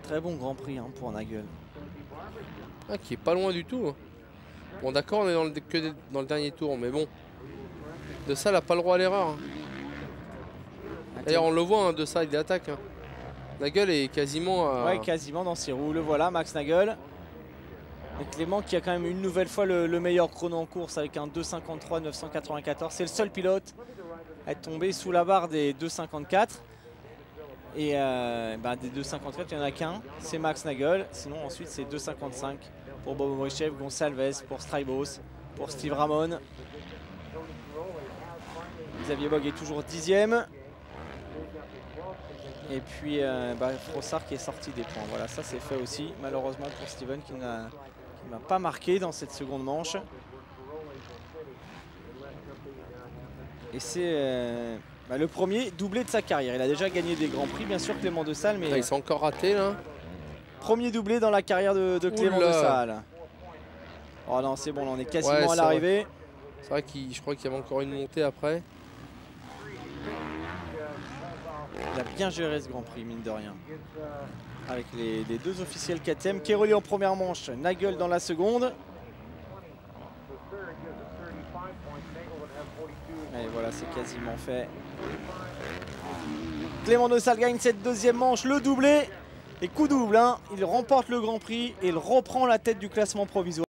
Très bon Grand Prix hein, pour Nagel. Ah, qui est pas loin du tout. Bon d'accord, on est que dans le dernier tour, mais bon. De ça, il n'a pas le droit à l'erreur. D'ailleurs, on le voit, hein, de ça, il attaque. Hein. Nagel est quasiment... Ouais, quasiment dans ses roues. Le voilà, Max Nagel. Et Clément qui a quand même une nouvelle fois le meilleur chrono en course avec un 2,53 994. C'est le seul pilote à être tombé sous la barre des 2,54. Et des 2,54, il n'y en a qu'un. C'est Max Nagel. Sinon, ensuite, c'est 2,55 pour Bobo Morichev, Gonçalves, pour Strybos, pour Steve Ramon. Xavier Bogue est toujours 10e. Et puis Frossard qui est sorti des points. Voilà, ça c'est fait aussi. Malheureusement pour Steven qui n'a pas marqué dans cette seconde manche. Et c'est le premier doublé de sa carrière. Il a déjà gagné des grands prix, bien sûr, Clément Desalle. Mais il s'est encore raté là. Premier doublé dans la carrière de Clément Desalle. Oh non, c'est bon, on est quasiment à l'arrivée. C'est vrai que je crois qu'il y avait encore une montée après. Il a bien géré ce Grand Prix, mine de rien. Avec les deux officiels KTM. Keroli en première manche, Nagel dans la seconde. Et voilà, c'est quasiment fait. Clément Desalle gagne cette deuxième manche, le doublé. Et coup double, hein, il remporte le Grand Prix et il reprend la tête du classement provisoire.